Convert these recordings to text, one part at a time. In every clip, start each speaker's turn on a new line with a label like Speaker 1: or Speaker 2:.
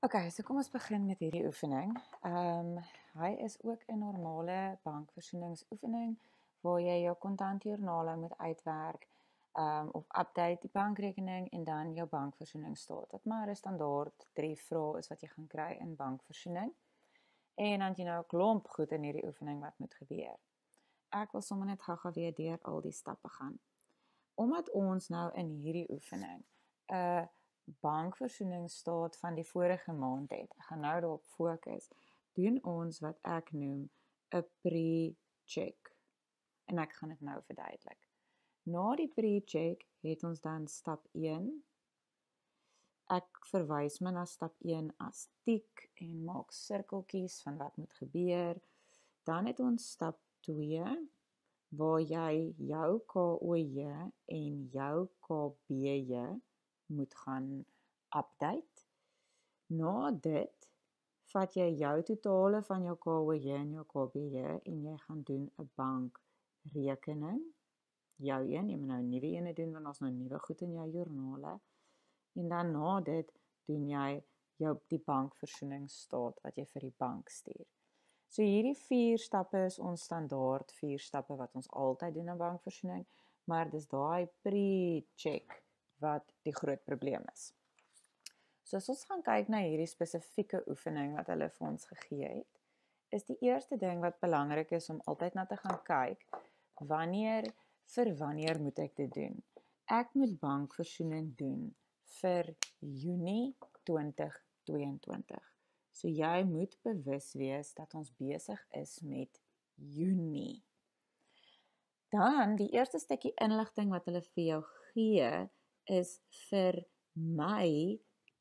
Speaker 1: Okay, so kom ons begin met hierdie oefening. Hy is ook 'n normale bankversoeningsoefening waar jy jou kontantjoernale moet uitwerk of update die bankrekening en dan jou bankversoeningsstaat. Wat maar 'n standaard 3 vrae is wat jy gaan kry in bankversoening. En dan jy nou 'n klomp goed in hierdie oefening wat moet gebeur. Ek wil sommer net gou-gou weer deur al die stappe gaan. Omdat ons nou in hierdie oefening 'n bankversoeningsstaat van die vorige maand het, ek gaan nou daarop fokus, doen ons wat ek noem 'n pre-check. En ek gaan dit nou verduidelik. Na die pre-check het ons dan stap 1. Ek verwys my na stap 1 as tik en maak sirkeltjies van wat moet gebeur. Dan het ons stap 2 waar jy jou KOJ en jou KBJ moet gaan update. Na dit vat jy jou totale van jou KOJ en jou KBJ en jy gaan doen 'n bankrekening. Jou een, jy moet nou 'n nuwe een doen want ons nou nuwe goed in jou joernale. En dan na dit doen jy die bankversoeningsstaat wat jy vir die bank stuur. So hierdie 4 stappe is ons standaard 4 stappe wat ons altyd doen in bankversoening, maar dis daai pre-check wat die groot probleem is. So as ons gaan kyk na hierdie spesifieke oefening wat hulle vir ons gegee het, is die eerste ding wat belangrik is om altyd na te gaan kyk, vir wanneer moet ek dit doen? Ek moet bankversoening doen vir Junie 2022. So jy moet bewus wees dat ons besig is met Junie. Dan die eerste stukkie inligting wat hulle vir jou gee is vir Mei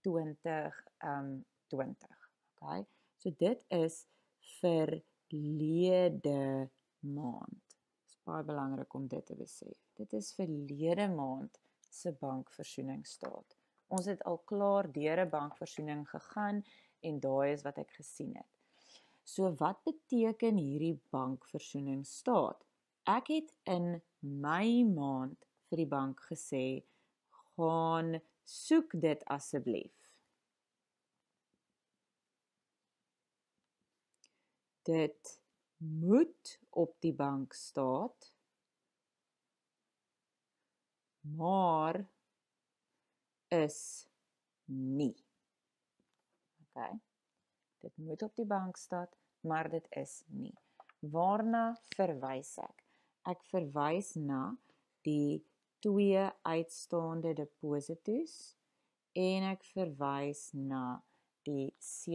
Speaker 1: 2020. Okay? So dit is verlede maand. Dit is baie belangrik om dit te besef. Dit is verlede maand se bankversoeningsstaat. Ons het al klaar deur 'n bankversoening gegaan en daai is wat ek gesien het. So wat beteken hierdie bankversoeningsstaat? Ek het in Mei maand vir die bank gesê, gaan soek dit asseblief. Dit moet op die bank staan, maar is nie. Okay. Dit moet op die bank staan, maar dit is nie. Waarna verwys ek? Ek verwys na die 2 uitstaande deposito's en ek verwys na die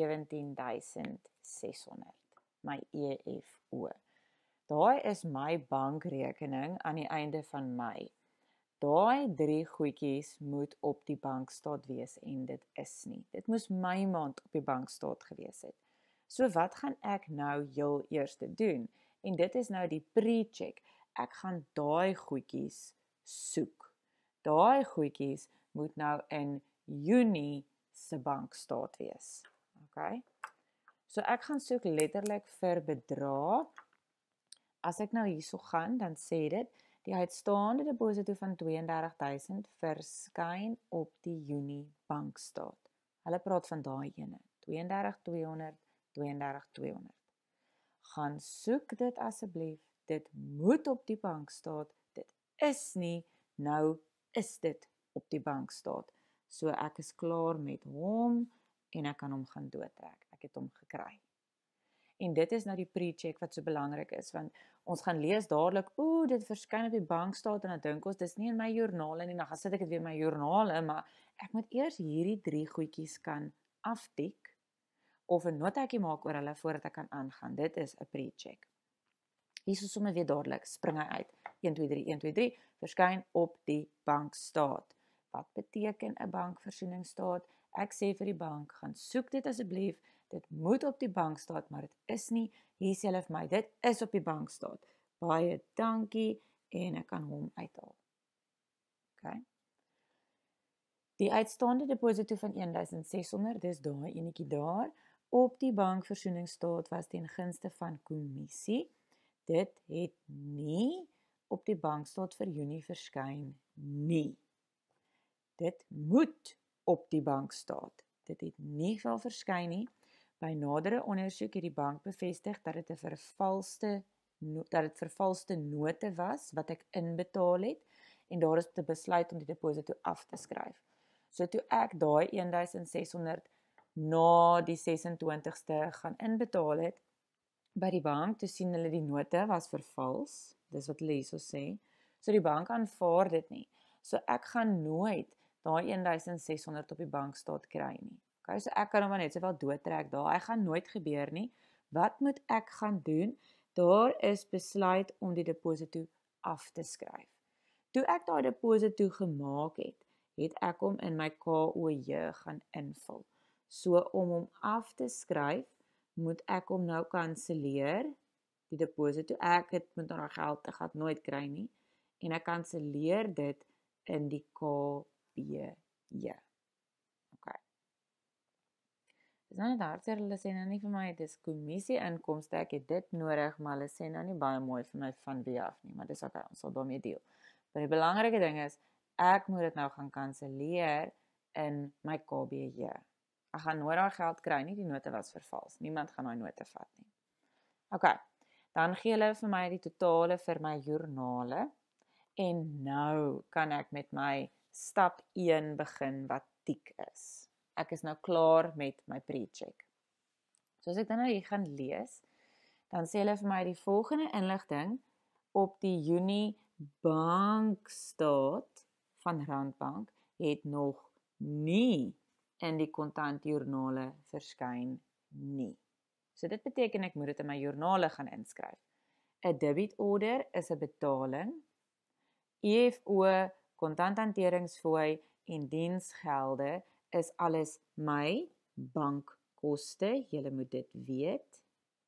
Speaker 1: 17.600, my EFO. Daai is my bankrekening aan die einde van Mei. Daai 3 goedjies moet op die bankstaat wees en dit is nie. Dit moes my maand op die bankstaat gewees het. So wat gaan ek nou heel eers doen? En dit is nou die pre-check. Ek gaan daai goedjies soek. Daai goedjies moet nou in Junie se bankstaat wees. Okay? So ek gaan soek letterlik vir bedrag. As ek nou hierso gaan, dan sê dit die uitstaande deposito van 32.000 verskyn op die Junie bankstaat. Hulle praat van daai ene, 32.200, 32.200. Gaan soek dit asseblief, dit moet op die bankstaat, dit is nie, nou is dit op die bankstaat. So ek is klaar met hom en ek kan hom gaan doodtrek. Ek het hom gekry. En dit is nou die pre-check wat so belangrik is, want ons gaan lees dadelik, dit verskyn op die bankstaat en dan dink ons, dis nie in my joernale nie, dan gaan sit ek dit weer in my joernale, maar ek moet eers hierdie 3 goedjies kan aftik, of 'n notaatjie maak oor hulle voordat ek kan aangaan. Dit is 'n pre-check. Hier is sommer weer dadelik, spring hy uit. 1, 2, 3, 1, 2, 3, verskyn op die bankstaat. Wat beteken 'n bankversoeningsstaat? Ek sê vir die bank, gaan soek dit asseblief, dit moet op die bankstaat, maar dit is nie, hier sê hulle vir my, dit is op die bankstaat. Baie dankie, en ek kan hom uithaal. Okay. Die uitstaande deposito van 1.600, dis daai enetjie daar, op die bankversoeningsstaat was ten gunste van kommissie. Dit het nie op die bankstaat vir Junie verskyn nie. Dit moet op die bankstaat dit het nie wel verskyn nie. By nadere ondersoek het die bank bevestig dat dit vervalste note was wat ek inbetaal het en daar is te besluit om die deposito af te skryf. So toe ek daai 1600 na die 26ste gaan inbetaal het by die bank, toe sien hulle die note was vervals, dis wat hulle hierso sê, so die bank aanvaar dit nie. So ek gaan nooit daai 1600 op die bankstaat kry nie. Okay, so ek kan hom net sowel doodtrek daar, hy gaan nooit gebeur nie. Wat moet ek gaan doen? Daar is besluit om die deposito af te skryf. Toe ek daai deposito gemaak het, het ek hom in my KOJ gaan invul. So om hom af te skryf, moet ek hom nou kanselleer, die deposito, ek het met daai geld, ek gaan nooit kry nie, en ek kanselleer dit in die KBJ. Okay. Dis nou net hartseer, hulle sê nou nie vir my, dis kommissie inkomste, ek het dit nodig, maar hulle sê nou nie baie mooi vir my van wie af nie, maar dis okay, ons sal daarmee deel. Maar die belangrike ding is, ek moet dit nou gaan kanselleer in my KBJ. Ek gaan nooit daai geld kry nie, die note was vervals. Niemand gaan daai note vat nie. Okay, dan gee hulle vir my die totale vir my joernale. En nou kan ek met my stap 1 begin wat tik is. Ek is nou klaar met my pre-check. So as ek dan nou hier gaan lees, dan sê hulle vir my die volgende inligting op die Junie bankstaat van Randbank het nog nie in die kontantjoernale verskyn nie. So dit beteken ek moet dit in my joernale gaan inskryf. 'n Debitorder is 'n betaling. EFO, kontanthanteringsfooi en diensgelde is alles my bankkoste. Julle moet dit weet.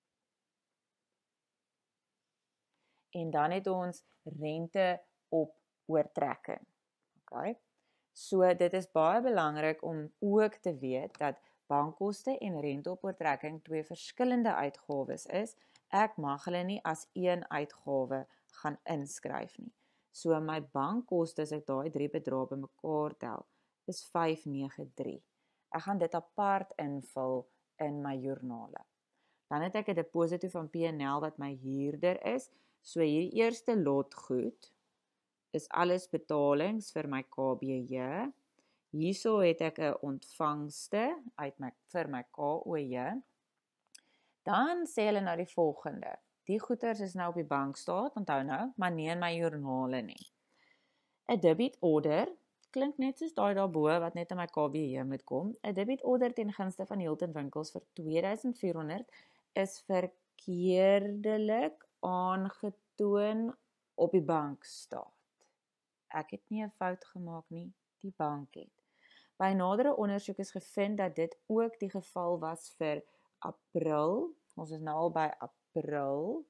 Speaker 1: En dan het ons rente op oortrekking. Okay. So dit is baie belangrik om ook te weet dat bankkoste en rente op oortrekking 2 verskillende uitgawes is. Ek mag hulle nie as een uitgawe gaan inskryf nie. So my bankkoste, as ek daai 3 bedrae bymekaar tel, is 593. Ek gaan dit apart invul in my joernale. Dan het ek 'n deposito van P&L wat my huurder is. So hierdie eerste lot goed is alles betalings vir my KBJ. Hierso het ek 'n ontvangste vir my KOJ. Dan sê hulle nou die volgende. Die goeders is nou op die bankstaat, onthou nou, maar nie in my joernale nie. 'n Debitorder klink net soos daai daarbo wat net in my KBJ moet kom. 'n Debitorder ten gunste van Hilton Winkels vir 2400 is verkeerdelik aangetoon op die bankstaat. Ek het nie 'n fout gemaak nie, die bank het. By nadere ondersoek is gevind dat dit ook die geval was vir April. Ons is nou al by April,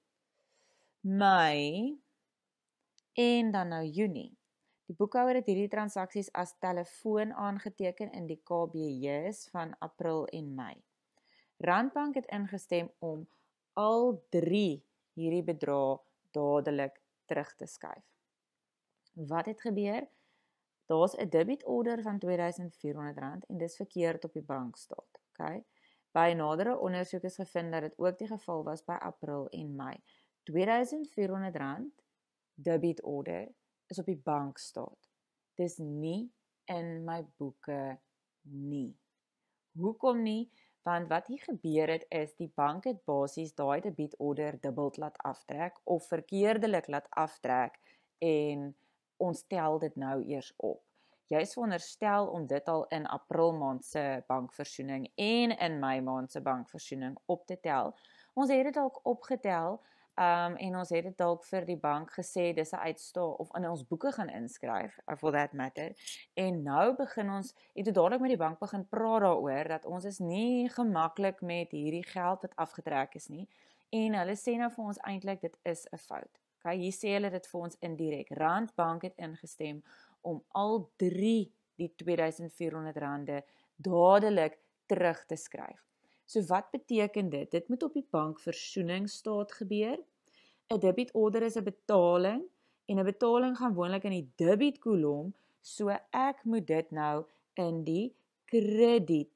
Speaker 1: Mei en dan nou Junie. Die boekhouer het hierdie transaksies as telefoon aangeteken in die KBJ's van April en Mei. Randbank het ingestem om al 3 hierdie bedrae dadelik terug te skuif. Wat het gebeur? Daar's 'n debitorder van R2400 en dis verkeerd op die bankstaat. Okay? By nadere ondersoek is gevind dat dit ook die geval was by April en Mei. R2400 debitorder is op die bankstaat. Dis nie in my boeke nie. Hoekom nie? Want wat hier gebeur het is, die bank het basies daai debitorder dubbel laat aftrek of verkeerdelik laat aftrek en ons tel dit nou eers op. Jy is veronderstel om dit al in April maand se bankversoening en in Mei maand se bankversoening op te tel. Ons het dit dalk opgetel en ons het dit dalk vir die bank gesê dis 'n uitstaan of in ons boeke gaan inskryf, for that matter. En nou begin ons, en toe dadelik met die bank begin praat daaroor dat ons is nie gemaklik met hierdie geld wat afgetrek is nie. En hulle sê nou vir ons eintlik dit is 'n fout. Okay, hier sê hulle dit vir ons indirek. Randbank het ingestem om al 3 die R2400 dadelik terug te skryf. So wat beteken dit? Dit moet op die bankversoeningsstaat gebeur. 'n Debitorder is 'n betaling en 'n betaling gaan gewoonlik in die debietkolom, so ek moet dit nou in die kredietkolom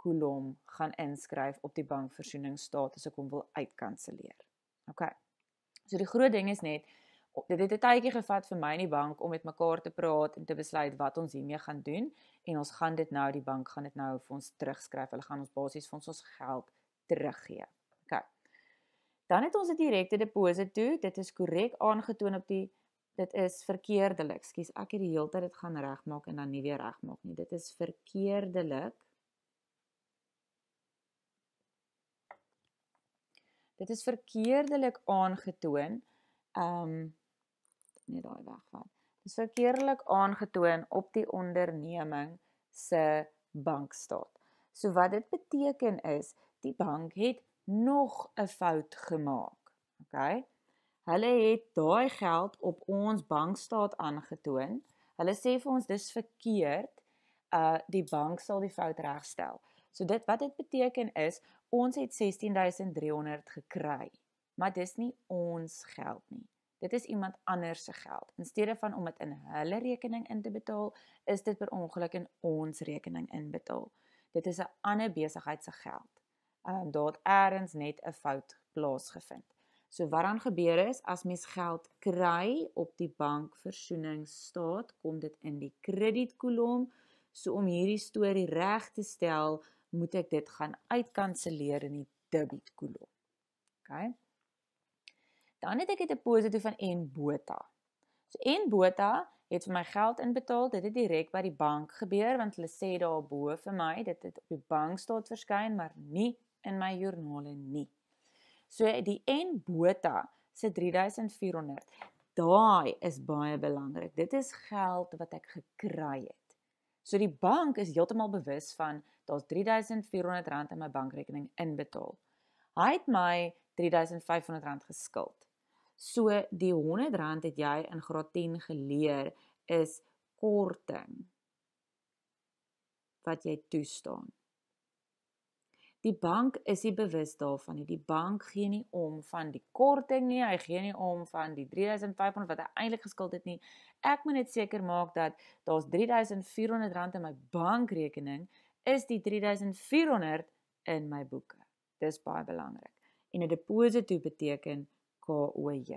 Speaker 1: kolom gaan inskryf op die bankversoeningsstaat as ek hom wil uitkanselleer. Okay. So die groot ding is net, dit het 'n tydjie gevat vir my in die bank om met mekaar te praat en te besluit wat ons hiermee gaan doen, en ons gaan dit nou, die bank gaan dit nou vir ons terugskryf, hulle gaan ons basies vir ons geld teruggee. Okay. Dan het ons 'n direkte deposit toe, dit is korrek aangetoon op die, dit is verkeerdelik, ekskuus, ek het die hele tyd dit gaan regmaak en dan nie weer regmaak nie, dit is verkeerdelik, aangetoon, nee, daai wegvat. Dit is verkeerdelik aangetoon op die onderneming se bankstaat. So wat dit beteken is, die bank het nog 'n fout gemaak. Okay? Hulle het daai geld op ons bankstaat aangetoon. Hulle sê vir ons dis verkeerd, die bank sal die fout regstel. So wat dit beteken is, ons het 16.300 gekry, maar dis nie ons geld nie. Dit is iemand anders se geld. In steede van om dit in hulle rekening in te betaal, is dit per ongeluk in ons rekening inbetaal. Dit is 'n ander besigheid se geld. Daar het eers net 'n fout plaasgevind. So wat dan gebeur is, as mens geld kry op die bankversoeningsstaat, kom dit in die kredietkolom. So om hierdie storie reg te stel, moet ek dit gaan uitkanselleer in die debietkolom. Okay? Dan het ek 'n deposito van n-bota. So n-bota het vir my geld inbetaal, dit het direk by die bank gebeur, want hulle sê daarbo vir my, dit het op die bankstaat verskyn, maar nie in my joernale nie. So die n-bota se 3.400, daai is baie belangrik. Dit is geld wat ek gekry het. So die bank is heeltemal bewus van, daar's R3.400 in my bankrekening inbetaal. Hy het my R3.500 geskuld. So die R100 het jy in graad 10 geleer, is korting wat jy toestaan. Die bank is nie bewus daarvan nie. Die bank gee nie om van die korting nie, hy gee nie om van die R3.500 wat hy eintlik geskuld het nie. Ek moet net seker maak dat daar's R3.400 in my bankrekening, is die R3.400 in my boeke. Dis baie belangrik. En 'n deposito beteken KOJ.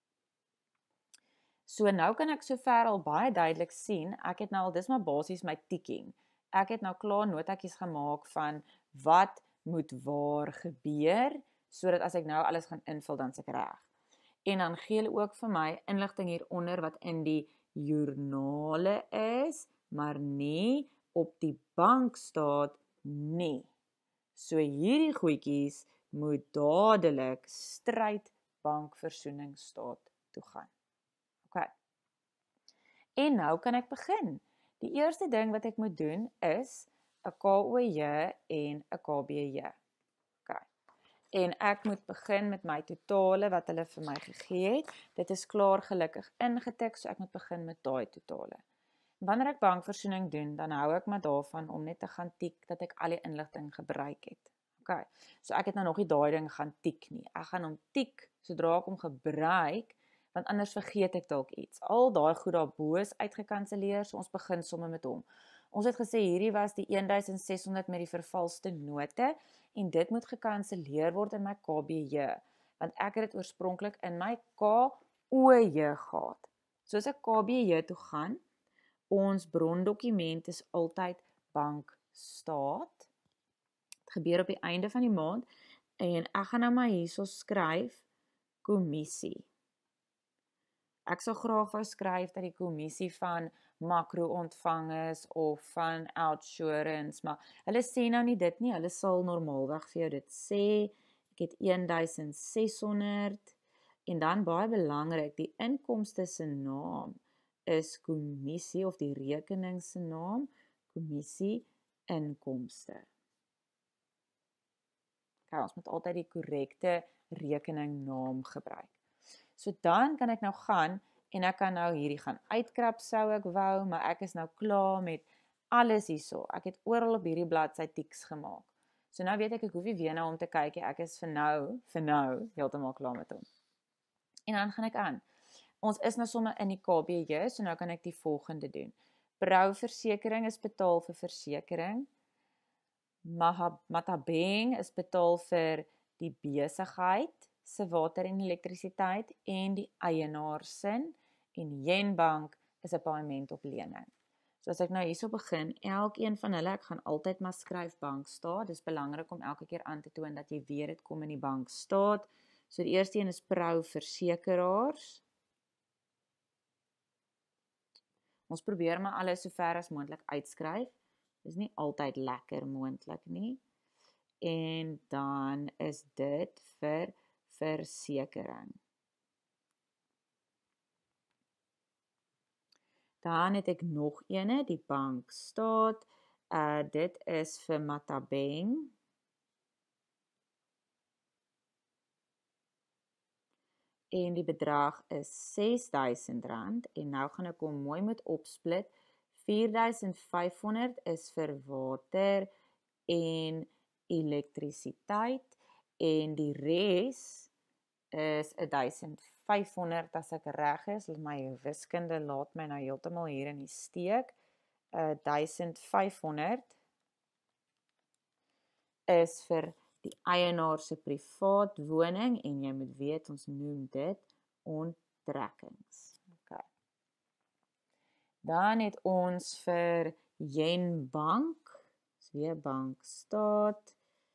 Speaker 1: So nou kan ek sover al baie duidelik sien, ek het nou al, dis maar basies my ticking. Ek het nou klaar notaatjies gemaak van wat moet waar gebeur, sodat as ek nou alles gaan invul, dan is ek reg. En dan gee hulle ook vir my inligting hieronder wat in die joernale is, maar nie op die bankstaat nie. So hierdie goedjies moet dadelik stryd bankversoeningsstaat toe gaan. Okay. En nou kan ek begin. Die eerste ding wat ek moet doen is 'n KOJ en 'n KBJ. Okay. En ek moet begin met my totale wat hulle vir my gegee het. Dit is klaar gelukkig ingetik, so ek moet begin met daai totale. Wanneer ek bankversoening doen, dan hou ek maar daarvan om net te gaan tik dat ek al die inligting gebruik het. Okay. So ek het nou nog nie daai ding gaan tik nie. Ek gaan hom tik sodra ek hom gebruik, want anders vergeet ek dalk iets. Al daai goed daarbo is uitgekanselleer, so ons begin somme met hom. Ons het gesê hierdie was die 1.600 met die vervalste note, en dit moet gekanselleer word in my KBJ, want ek het dit oorspronklik in my KOJ gehad. So as ek KBJ toe gaan, ons brondokument is altyd bankstaat. Het gebeur op die einde van die maand, en ek gaan nou maar hierso skryf, kommissie. Ek sal graag wou skryf dat die kommissie van makro-ontvangers of van outsurance, maar hulle sê nou nie dit nie, hulle sal normaalweg vir jou dit sê. Ek het 1.600, en dan baie belangrik, die inkomste se naam is kommissie, of die rekening se naam, kommissie inkomste. Okay, ons moet altyd die korrekte rekeningnaam gebruik. So dan kan ek nou gaan, en ek kan nou hierdie gaan uitkrap sou ek wou, maar ek is nou klaar met alles hierso. Ek het oral op hierdie bladsy tiks gemaak. So nou weet ek hoef nie weer na hom te kyk, ek is vir nou, heeltemal klaar met hom. En dan gaan ek aan. Ons is nou sommer in die KBJ, so nou kan ek die volgende doen. Brouversekering is betaal vir versekering. Matabeng is betaal vir die besigheid se water en elektrisiteit en die eienaar sin en Jenbank is 'n paaiement op lening. So as ek nou hierso begin, elkeen van hulle, ek gaan altyd maar skryf bankstaat. Dis belangrik om elke keer aan te toon dat jy weet dit kom in die bankstaat. So die eerste een is Prou Versekeraars. Ons probeer maar alles so ver as moontlik uitskryf. Dis nie altyd lekker moontlik nie. En dan is dit vir versekering. Dan het ek nog ene, die bankstaat. Dit is vir Matabeng. En die bedrag is R6.000 en nou gaan ek hom mooi moet opsplit. 4.500 is vir water en elektrisiteit en die res is 1.500 as ek reg is. My wiskunde laat my nou heeltemal hier in die steek. 1.500 is vir die eienaar se privaat woning en jy moet weet ons noem dit onttrekkings. Okay. Dan het ons vir Jenbank, dis weer bankstaat,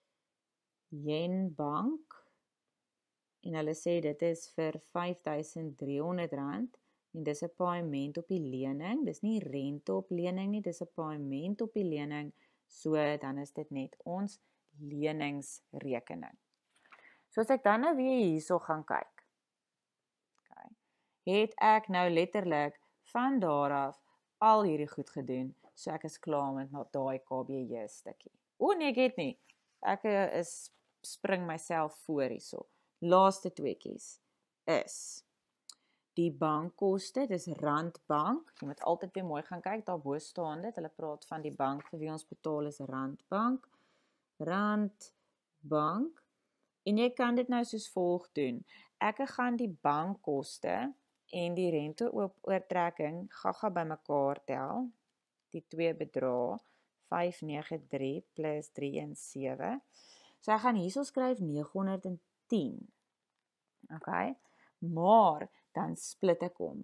Speaker 1: Jenbank en hulle sê dit is vir R5.300 en dis 'n paaiement op die lening, dis nie rente op lening nie, dis 'n paaiement op die lening, so dan is dit net ons leningsrekening. So as ek dan nou weer hierso gaan kyk, okay, het ek nou letterlik van daar af al hierdie goed gedoen, so ek is klaar met daai KBJ stukkie. Nee, ek het nie. Ek spring myself voor hierso. Laaste tweeetjies is die bankkoste, dis Randbank. Jy moet altyd weer mooi gaan kyk, daarbo staan dit. Hulle praat van die bank vir wie ons betaal is Randbank. Randbank. En jy kan dit nou soos volg doen. Ek gaan die bankkoste en die renteoortrekking gaga bymekaar tel. Die twee bedrae 593 plus 317. So ek gaan hierso skryf 910. Okay? Maar dan split ek hom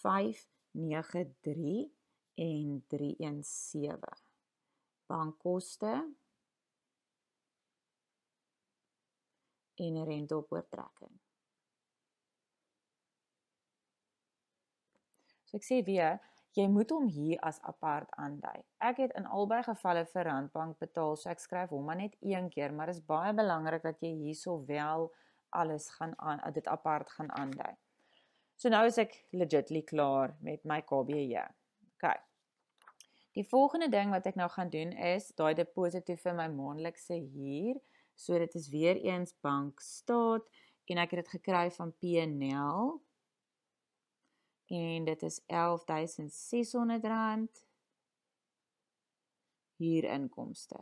Speaker 1: 593 en 317. Bankkoste en 'n renteoortrekking. So ek sê weer, jy moet hom hier as apart aandui. Ek het in albei gevalle vir Randbank betaal, so ek skryf hom maar net een keer, maar dit is baie belangrik dat jy hierso wel alles dit apart gaan aandui. So nou is ek legitly klaar met my KBJ. Okay. Die volgende ding wat ek nou gaan doen is, daai deposito vir my maandelikse huur, so dit is weer eens bankstaat, en ek het dit gekry van P&L, en dit is R11.600 huurinkomste.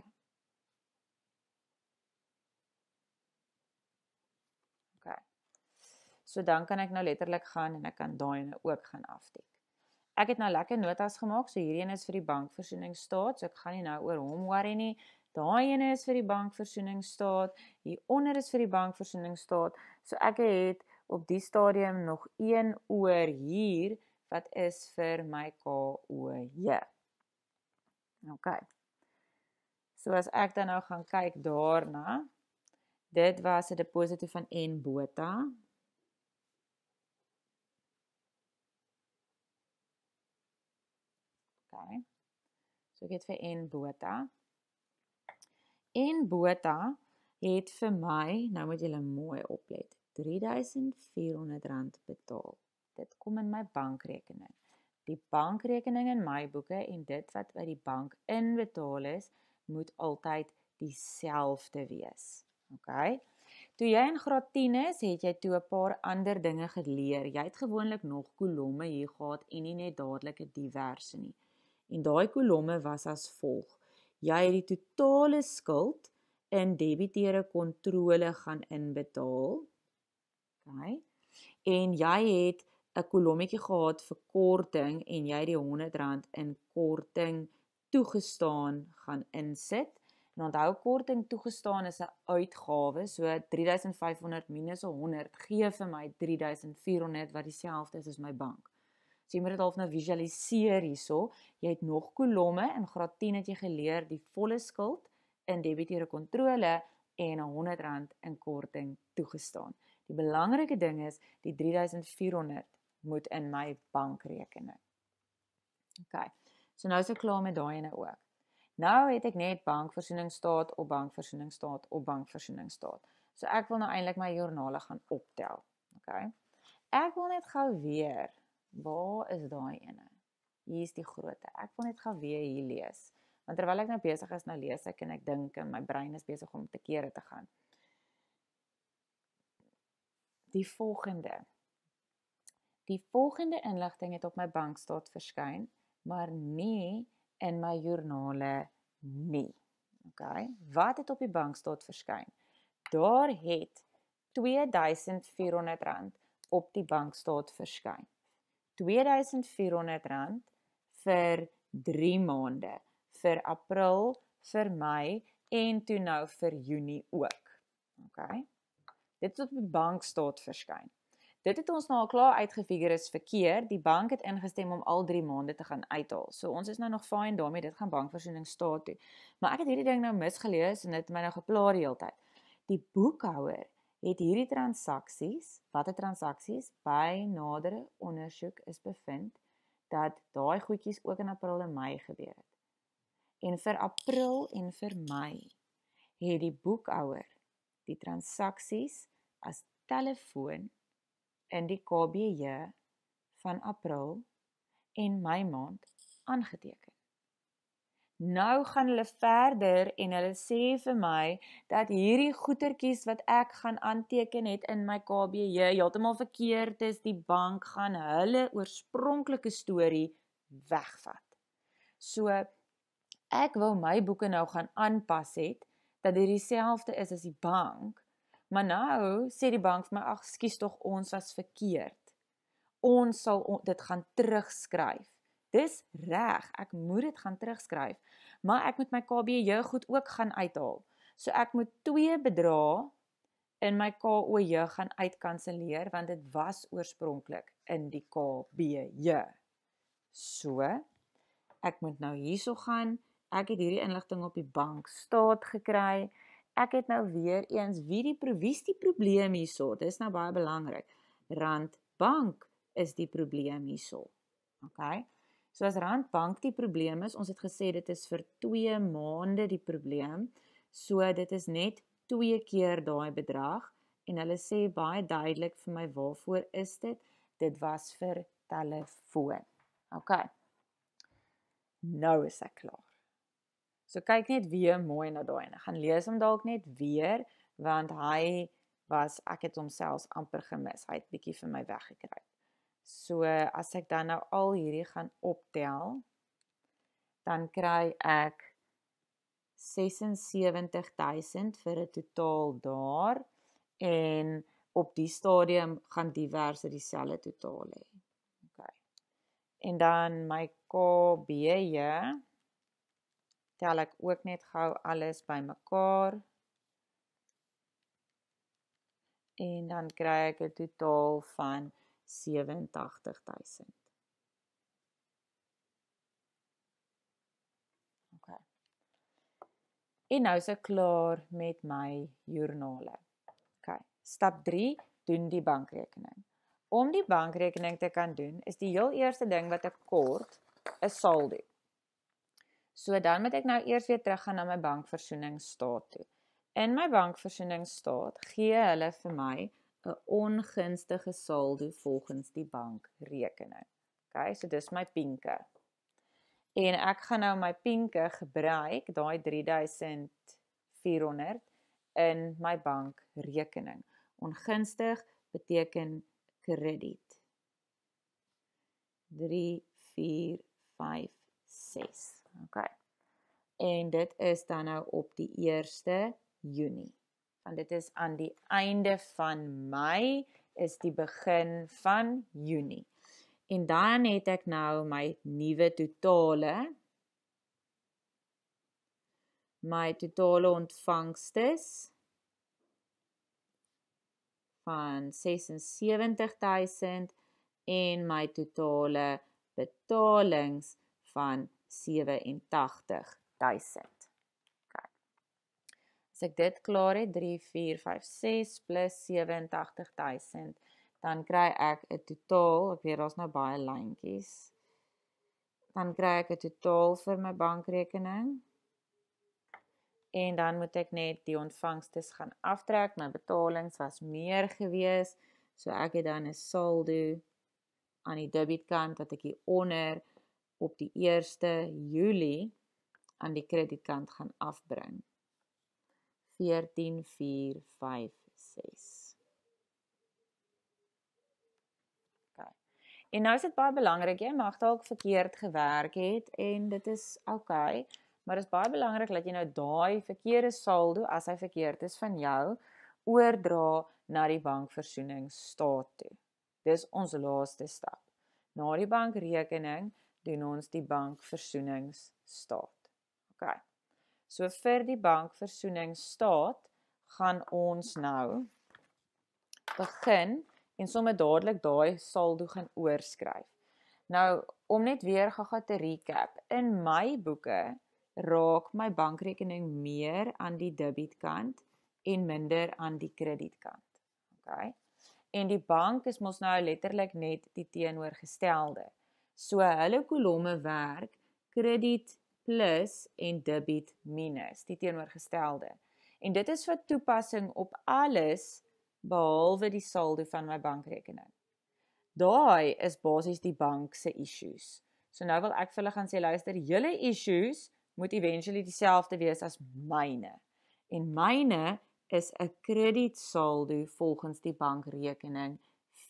Speaker 1: Okay. So dan kan ek nou letterlik gaan en ek kan daai nou ook gaan afdek. Ek het nou lekker notas gemaak, so hierdie een is vir die bankversoeningsstaat, so ek gaan nie nou oor hom worry nie. Daai ene is vir die bankversoeningsstaat, hieronder is vir die bankversoeningsstaat, so ek het op die stadium nog een oor hier, wat is vir my KOJ. Okay. So as ek dan nou gaan kyk daarna, dit was 'n deposito van N-Botha. Okay. So ek het vir N-Botha. N-Botha het vir my, nou moet julle mooi oplet, R3.400 betaal. Dit kom in my bankrekening. Die bankrekening in my boeke en dit wat by die bank inbetaal is, moet altyd dieselfde wees. Okay? Toe jy in graad 10 is, het jy toe 'n paar ander dinge geleer. Jy het gewoonlik nog kolomme hier gehad en nie net dadelik 'n diverse nie. En daai kolomme was as volg. Jy het die totale skuld in debiteure kontrole gaan inbetaal. Okay. En jy het 'n kolommetjie gehad vir korting en jy het die R100 in korting toegestaan gaan insit. En onthou, korting toegestaan is 'n uitgawe, so 3.500 minus 100 gee vir my 3.400 wat dieselfde is as my bank. So jy moet dit half nou visualiseer hierso. Jy het nog kolomme, in graad 10 het jy geleer die volle skuld in debiteure kontrole en R100 in korting toegestaan. Die belangrike ding is, die 3.400 moet in my bankrekening. Okay, so nou is ek klaar met daai ene ook. Nou het ek net bankversoeningsstaat op bankversoeningsstaat op bankversoeningsstaat. So ek wil nou eintlik my joernale gaan optel. Okay. Ek wil net gou weer, waar is daai ene? Hier is die grootte. Ek wil net gou weer hier lees. Want terwyl ek nou besig is, nou lees ek en ek dink en my brein is besig om te kere te gaan. Die volgende inligting het op my bankstaat verskyn, maar nie in my joernale nie. Okay. Wat het op die bankstaat verskyn? Daar het R2.400 op die bankstaat verskyn. R2.400 vir 3 maande, vir April, vir Mei en toe nou vir Junie ook. Okay. Dit het op die bankstaat verskyn. Dit het ons nou al klaar uitgefigure is verkeerd. Die bank het ingestem om al 3 maande te gaan uithaal. So ons is nou nog fyn daarmee, dit gaan bankversoeningsstaat toe. Maar ek het hierdie ding nou misgelees en dit het my nou gepla die hele tyd. Die boekhouer het hierdie transaksies, watter transaksies, by nadere ondersoek is bevind, dat daai goedjies ook in April en Mei gebeur het. En vir April en vir Mei het die boekhouer die transaksies as telefoon in die KBJ van April en Mei maand aangeteken. Nou gaan hulle verder en hulle sê vir my dat hierdie goedertjies wat ek gaan aanteken het in my KBJ heeltemal verkeerd is, die bank gaan hulle oorspronklike storie wegvat. So ek wou my boeke nou gaan aanpas het, dat dit dieselfde is as die bank, maar nou sê die bank vir my, ag, skus tog, ons was verkeerd. Ons sal dit gaan terugskryf. Dis reg, ek moet dit gaan terugskryf, maar ek moet my KBJ goed ook gaan uithaal. So ek moet 2 bedrae in my KOJ gaan uitkanselleer, want dit was oorspronklik in die KBJ. So, ek moet nou hierso gaan, ek het hierdie inligting op die bankstaat gekry, ek het nou weer eens, wie is die probleem hierso? Dit is nou baie belangrik. Randbank is die probleem hierso. Okay? So as Randbank die probleem is, ons het gesê dit is vir 2 maande die probleem, so dit is net 2 keer daai bedrag, en hulle sê baie duidelik vir my, waarvoor is dit? Dit was vir telefoon. Okay. Nou is ek klaar. So kyk net weer mooi na daai en ek gaan lees hom dalk net weer, want ek het hom selfs amper gemis, hy het bietjie vir my weggekry. So as ek dan nou al hierdie gaan optel, dan kry ek 76.000 vir 'n totaal daar, en op die stadium gaan diverse dieselfde totaal hê. Okay. En dan my KBJ, tel ek ook net gou alles by mekaar, en dan kry ek 'n totaal van 87.000. Okay. En nou is ek klaar met my joernale. Okay. Stap 3, doen die bankrekening. Om die bankrekening te kan doen, is die heel eerste ding wat ek kort, 'n saldo. So dan moet ek nou eers weer terug gaan na my bankversoeningsstaat toe. In my bankversoeningsstaat gee hulle vir my 'n ongunstige saldo volgens die bankrekening. Okay, so dis my pinke. En ek gaan nou my pinke gebruik, daai 3.400 in my bankrekening. Ongunstig beteken krediet. 3, 4, 5, 6. Okay. En dit is dan nou op die 1 Junie. Want dit is aan die einde van Mei, is die begin van Junie. En dan het ek nou my nuwe totale my totale ontvangstes van 76.000 en my totale betalings van 87.000. Okay. As ek dit klaar het, 3, 4, 5, 6 plus 87.000, dan kry ek 'n totaal, ek weet daar's nou baie lyntjies, dan kry ek 'n totaal vir my bankrekening, en dan moet ek net die ontvangstes gaan aftrek, my betalings was meer gewees, so ek het dan 'n saldo aan die debietkant wat ek hieronder op die 1 Julie aan die kredietkant gaan afbring. 14,456. Okay. En nou is dit baie belangrik, jy mag dalk verkeerd gewerk het en dit is okay, maar dit is baie belangrik dat jy nou daai verkeerde saldo, as hy verkeerd is van jou, oordra na die bankversoeningsstaat toe. Dis ons laaste stap. Na die bankrekening doen ons die bankversoeningsstaat. Okay. So vir die bankversoeningsstaat gaan ons nou begin en sommer dadelik daai saldo gaan oorskryf. Nou, om net weer gaga te recap, in my boeke raak my bankrekening meer aan die debietkant en minder aan die kredietkant. Okay? En die bank is mos nou letterlik net die teenoorgestelde. So hulle kolomme werk krediet plus en debiet minus, die teenoorgestelde. En dit is vir toepassing op alles behalwe die saldo van my bankrekening. Daai is basies die bank se issues. So nou wil ek vir hulle gaan sê, luister, julle issues moet eventually dieselfde wees as myne. En myne is 'n kredietsaldo volgens die bankrekening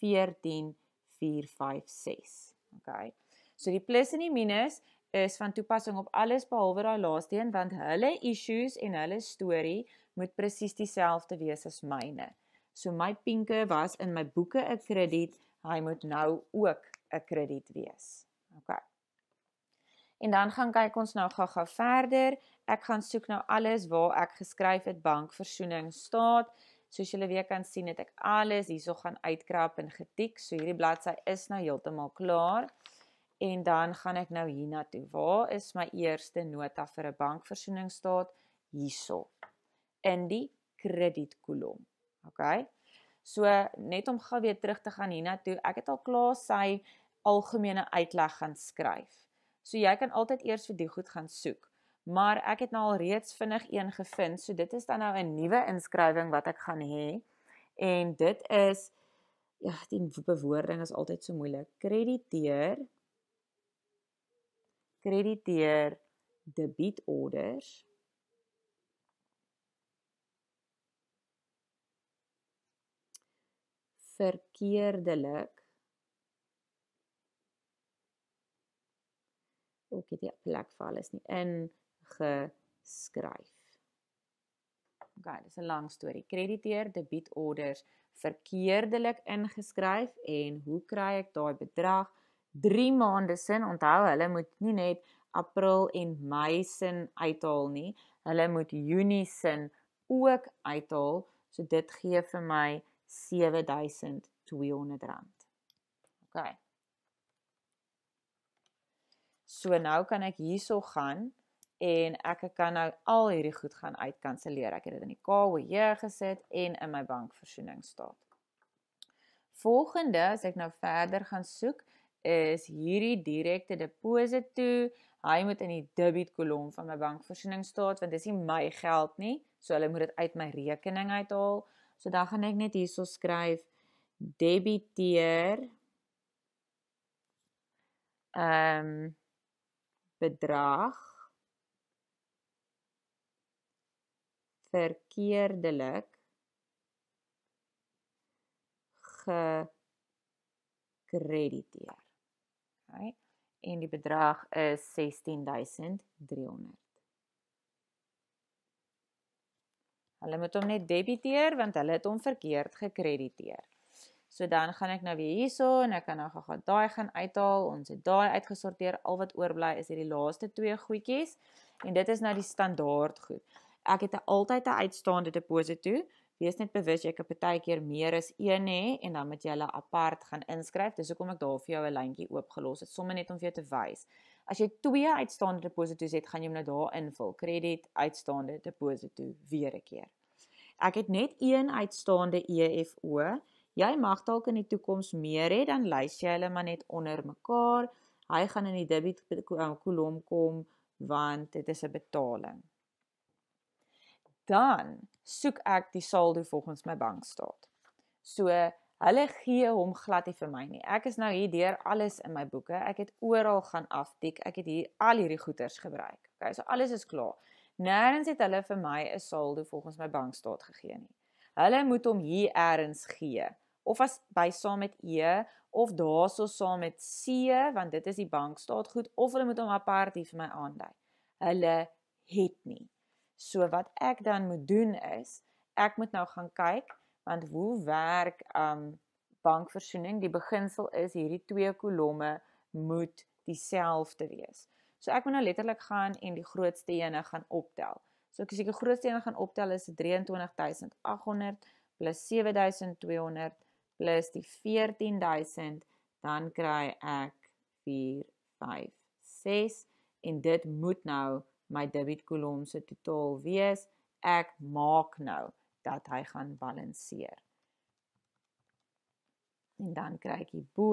Speaker 1: 14,456. Okay. So die plus en die minus is van toepassing op alles behalwe daai laaste een, want hulle issues en hulle storie moet presies dieselfde wees as myne. So my pinke was in my boeke 'n krediet, hy moet nou ook 'n krediet wees. Okay. En dan gaan kyk ons nou gaga verder. Ek gaan soek nou alles waar ek geskryf het bankversoeningsstaat. Soos julle weer kan sien, het ek alles hierso gaan uitkrap en getik. So hierdie bladsy is nou heeltemal klaar. En dan gaan ek nou hiernatoe. Waar is my eerste nota vir 'n bankversoeningsstaat? Hierso. In die kredietkolom. Okay? So net om gou weer terug te gaan hiernatoe. Ek het al klaar sy algemene uitleg gaan skryf. So jy kan altyd eers vir die goed gaan soek. Maar ek het nou al reeds vinnig een gevind, so dit is dan nou 'n nuwe inskrywing wat ek gaan hê. En dit is, ja, die bewoording is altyd so moeilik. Krediteer debietorders verkeerdelik. Ook het die plek vir alles nie ingeskryf. Okay, dis 'n lang storie. Krediteer debietorders verkeerdelik ingeskryf en hoe kry ek daai bedrag? 3 maande sin, onthou, hulle moet nie net April en Mei sin uithaal nie, hulle moet Junie sin ook uithaal, so dit gee vir my R7,200. Okay. So nou kan ek hierso gaan en ek kan nou al hierdie goed gaan uitkanselleer. Ek het dit in die KWJ gesit en in my bankversoeningsstaat. Volgende, as ek nou verder gaan soek, is hierdie direkte deposit toe. Hy moet in die debietkolom van my bankversoeningsstaat, want dis nie my geld nie, so hulle moet dit uit my rekening uithaal. So dan gaan ek net hierso skryf, debiteer bedrag verkeerdelik gekrediteer. Okay. En die bedrag is 16,300. Hulle moet hom net debiteer, want hulle het hom verkeerd gekrediteer. So dan gaan ek nou weer hierso en ek kan nou daai gaan uithaal. Ons het daai uitgesorteer. Al wat oorbly is hierdie laaste 2 goedjies. En dit is nou die standaard goed. Ek het altyd 'n uitstaande deposito. Wees net bewus, jy kan partykeer meer as een hê, en dan moet jy hulle apart gaan inskryf. Dis hoekom ek daar vir jou 'n lyntjie oopgelos het, sommer net om vir jou te wys. As jy 2 uitstaande depositos het, gaan jy hom nou daar invul. Krediet, uitstaande deposito, weer 'n keer. Ek het net 1 uitstaande EFO. Jy mag dalk in die toekoms meer hê, dan lys jy hulle maar net onder mekaar. Hy gaan in die debit kolom kom, want dit is 'n betaling. Dan soek ek die saldo volgens my bankstaat. So, hulle gee hom glad nie vir my nie. Ek is nou hier deur alles in my boeke. Ek het oral gaan aftik. Ek het hier al hierdie goeders gebruik. Okay, so alles is klaar. Nêrens het hulle vir my 'n saldo volgens my bankstaat gegee nie. Hulle moet hom hier ergens gee. Of as by saam met E, of daarso saam met C, want dit is die bankstaat goed, of hulle moet hom apart hier vir my aandui. Hulle het nie. So wat ek dan moet doen is, ek moet nou gaan kyk, want hoe werk bankversoening? Die beginsel is, hierdie 2 kolomme moet dieselfde wees. So ek moet nou letterlik gaan en die grootste ene gaan optel. So as ek die grootste ene gaan optel, is 23.800 plus 7.200 plus die 14.000, dan kry ek 456, en dit moet nou my debitkolom se totaal wees. Ek maak nou dat hy gaan balanseer. En dan kry ek hierbo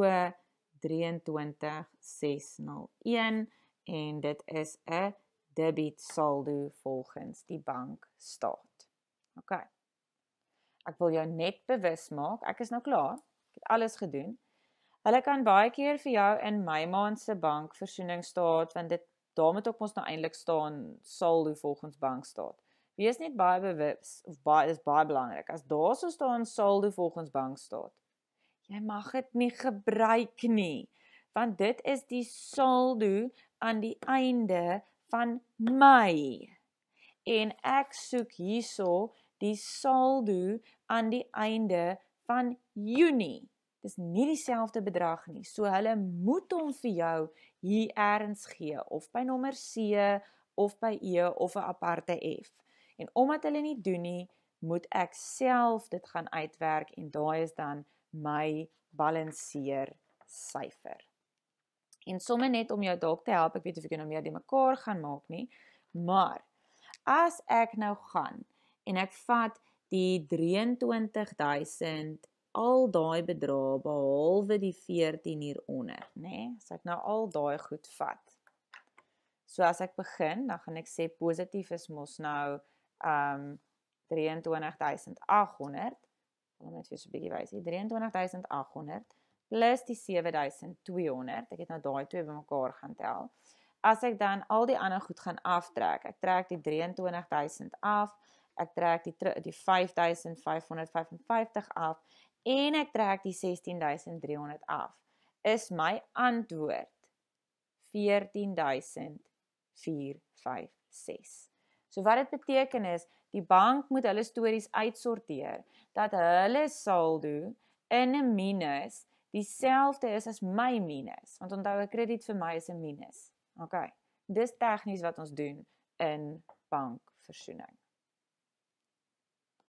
Speaker 1: 23.601, en dit is 'n debit saldo volgens die bankstaat. OK. Ek wil jou net bewus maak, ek is nou klaar, ek het alles gedoen. Hulle kan baie keer vir jou in my maand se bankversoeningsstaat, want daar moet ook ons nou eintlik staan saldo volgens bankstaat. Wees net baie bewus, of is baie belangrik, as daar so staan saldo volgens bankstaat, jy mag dit nie gebruik nie, want dit is die saldo aan die einde van Mei. En ek soek hierso die saldo aan die einde van Junie. Dis nie dieselfde bedrag nie, so hulle moet hom vir jou hier ergens gee, of by nommer C, of by E, of 'n aparte F. En omdat hulle nie doen nie, moet ek self dit gaan uitwerk, en daai is dan my balanseer syfer. En sommer net om jou dalk te help, ek weet of ek nou meer die mekaar gaan maak nie, maar as ek nou gaan, en ek vat die 23.000, al daai bedrae, behalwe die 14 hieronder, né? As ek nou al daai goed vat. So as ek begin, dan gaan ek sê positief is mos nou 23.800, ek net vir so 'n bietjie wys, 23.800 plus die 7.200, ek het nou daai twee bymekaar gaan tel. As ek dan al die ander goed gaan aftrek, ek trek die 23.000 af, ek trek die 5.555 af, en ek trek die 16.300 af, is my antwoord 14.456. So wat dit beteken is, die bank moet hulle stories uitsorteer, dat hulle saldo in 'n minus dieselfde is as my minus, want onthou 'n krediet vir my is 'n minus. OK, dis tegnies wat ons doen in bankversoening.